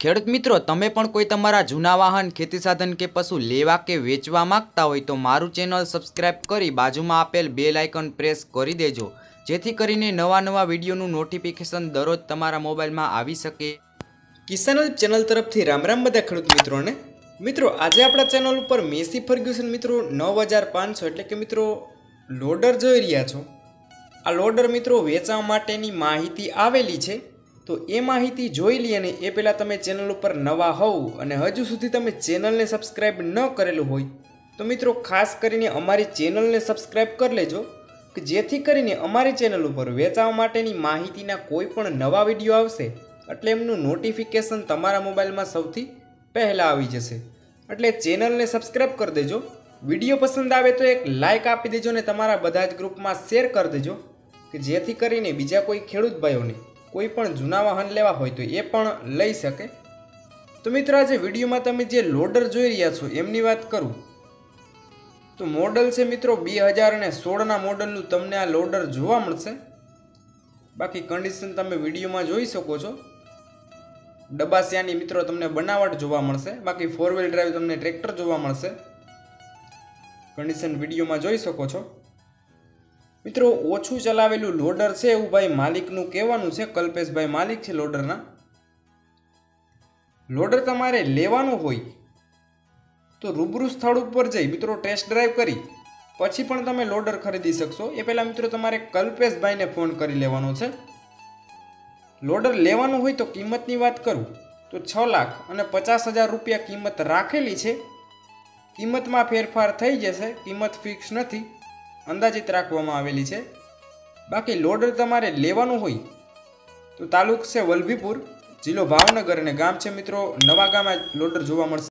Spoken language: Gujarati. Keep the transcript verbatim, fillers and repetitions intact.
ખેડૂત મિત્રો, તમે પણ કોઈ તમારા જૂના વાહન, ખેતી સાધન કે પશુ લેવા કે વેચવા માંગતા હોય તો મારું ચેનલ સબસ્ક્રાઇબ કરી બાજુમાં આપેલ બેલ આઇકન પ્રેસ કરી દેજો, જેથી કરીને નવા નવા વિડીયોનું નોટિફિકેશન દરરોજ તમારા મોબાઈલમાં આવી શકે। કિસાન હેલ્પ ચેનલ તરફથી રામ રામ બધા ખેડૂત મિત્રોને। મિત્રો આજે આપણા ચેનલ ઉપર મેસી ફર્ગ્યુસન મિત્રો નવ હજાર પાંચસો એટલે કે મિત્રો લોડર જોઈ રહ્યા છો। આ લોડર મિત્રો વેચવા માટેની માહિતી આવેલી છે, તો એ માહિતી જોઈ લઈએ ને એ પહેલાં તમે ચેનલ ઉપર નવા હોવ અને હજુ સુધી તમે ચેનલને સબસ્ક્રાઈબ ન કરેલું હોય તો મિત્રો ખાસ કરીને અમારી ચેનલને સબસ્ક્રાઈબ કરી લેજો, કે જેથી કરીને અમારી ચેનલ ઉપર વેચવા માટેની માહિતીના કોઈ પણ નવા વિડીયો આવશે એટલે એમનું નોટિફિકેશન તમારા મોબાઈલમાં સૌથી પહેલાં આવી જશે। એટલે ચેનલને સબસ્ક્રાઈબ કરી દેજો, વિડીયો પસંદ આવે તો એક લાઇક આપી દેજો ને તમારા બધા જ ગ્રુપમાં શેર કરી દેજો, કે જેથી કરીને બીજા કોઈ ખેડૂત ભાઈઓને કોઈ પણ જૂના વાહન લેવા હોય તો એ પણ લઈ શકે। તો મિત્રો આજે વિડીયોમાં તમે જે લોડર જોઈ રહ્યા છો એમની વાત કરું તો મોડલ છે મિત્રો બે હજાર અને સોળના મોડલનું તમને આ લોડર જોવા મળશે। બાકી કન્ડિશન તમે વિડીયોમાં જોઈ શકો છો, ડબાસિયાની મિત્રો તમને બનાવટ જોવા મળશે। બાકી ફોર વ્હીલ ડ્રાઈવ તમને ટ્રેક્ટર જોવા મળશે, કન્ડિશન વિડીયોમાં જોઈ શકો છો। મિત્રો ઓછું ચલાવેલું લોડર છે એવું ભાઈ માલિકનું કહેવાનું છે, કલ્પેશભાઈ માલિક છે લોડરના। લોડર તમારે લેવાનું હોય તો રૂબરૂ સ્થળ ઉપર જઈ મિત્રો ટેસ્ટ ડ્રાઈવ કરી પછી પણ તમે લોડર ખરીદી શકશો। એ પહેલાં મિત્રો તમારે કલ્પેશભાઈને ફોન કરી લેવાનો છે। લોડર લેવાનું હોય તો કિંમતની વાત કરું તો છ લાખ અને પચાસ હજાર રૂપિયા કિંમત રાખેલી છે। કિંમતમાં ફેરફાર થઈ જશે, કિંમત ફિક્સ નથી, અંદાજિત રાખવામાં આવેલી છે। બાકી લોડર તમારે લેવાનું હોય તો તાલુકો છે વલભીપુર, જિલ્લો ભાવનગર અને ગામ છે મિત્રો નવા ગામ લોડર જોવા મળશે।